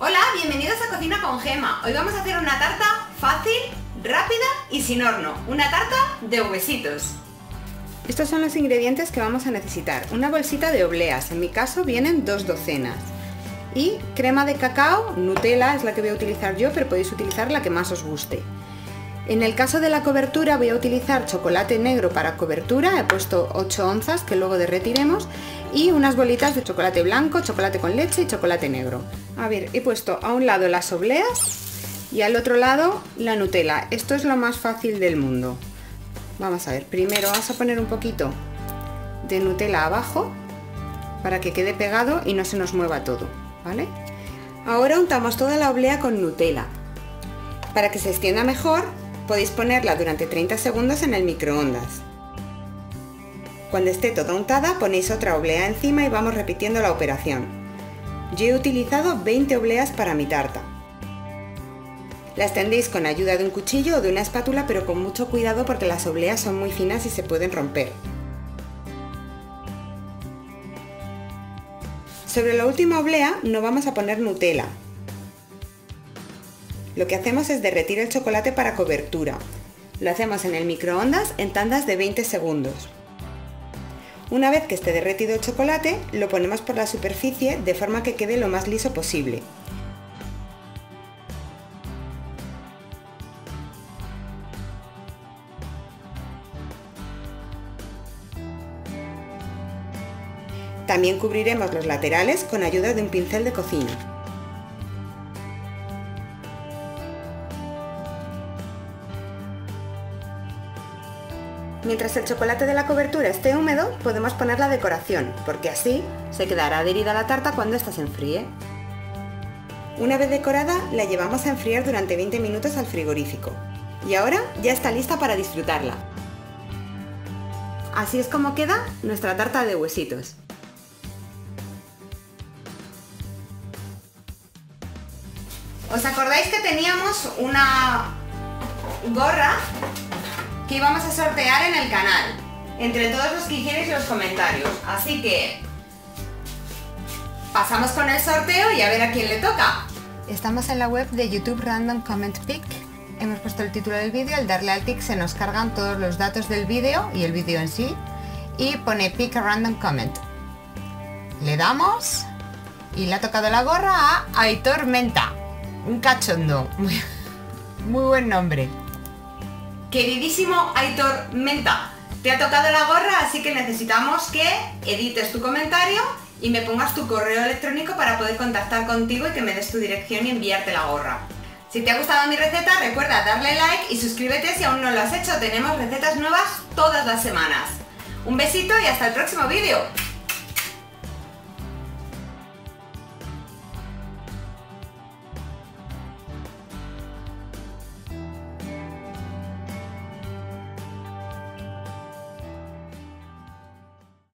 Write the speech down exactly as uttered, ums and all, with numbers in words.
Hola, bienvenidos a Cocina con Gema. Hoy vamos a hacer una tarta fácil, rápida y sin horno. Una tarta de huesitos. Estos son los ingredientes que vamos a necesitar. Una bolsita de obleas, en mi caso vienen dos docenas. Y crema de cacao, Nutella es la que voy a utilizar yo, pero podéis utilizar la que más os guste. En el caso de la cobertura voy a utilizar chocolate negro para cobertura, he puesto ocho onzas que luego derretiremos, y unas bolitas de chocolate blanco, chocolate con leche y chocolate negro. A ver, he puesto a un lado las obleas y al otro lado la Nutella. Esto es lo más fácil del mundo. Vamos a ver, primero vamos a poner un poquito de Nutella abajo para que quede pegado y no se nos mueva todo, ¿vale? Ahora untamos toda la oblea con Nutella. Para que se extienda mejor, podéis ponerla durante treinta segundos en el microondas. Cuando esté toda untada, ponéis otra oblea encima y vamos repitiendo la operación. Yo he utilizado veinte obleas para mi tarta. La extendéis con ayuda de un cuchillo o de una espátula, pero con mucho cuidado porque las obleas son muy finas y se pueden romper. Sobre la última oblea no vamos a poner Nutella. Lo que hacemos es derretir el chocolate para cobertura. Lo hacemos en el microondas en tandas de veinte segundos. Una vez que esté derretido el chocolate, lo ponemos por la superficie de forma que quede lo más liso posible. También cubriremos los laterales con ayuda de un pincel de cocina. Mientras el chocolate de la cobertura esté húmedo, podemos poner la decoración, porque así se quedará adherida a la tarta cuando ésta se enfríe. Una vez decorada, la llevamos a enfriar durante veinte minutos al frigorífico. Y ahora ya está lista para disfrutarla. Así es como queda nuestra tarta de huesitos. ¿Os acordáis que teníamos una gorra que íbamos a sortear en el canal entre todos los que hicierais los comentarios? Así que pasamos con el sorteo y a ver a quién le toca. Estamos en la web de YouTube Random Comment Pick. Hemos puesto el título del vídeo. Al darle al tick se nos cargan todos los datos del vídeo y el vídeo en sí, y pone Pick a Random Comment. Le damos y le ha tocado la gorra a Aitor Menta, un cachondo. Muy, muy buen nombre. Queridísimo Aitor Menta, te ha tocado la gorra, así que necesitamos que edites tu comentario y me pongas tu correo electrónico para poder contactar contigo y que me des tu dirección y enviarte la gorra. Si te ha gustado mi receta, recuerda darle like y suscríbete si aún no lo has hecho. Tenemos recetas nuevas todas las semanas. Un besito y hasta el próximo vídeo.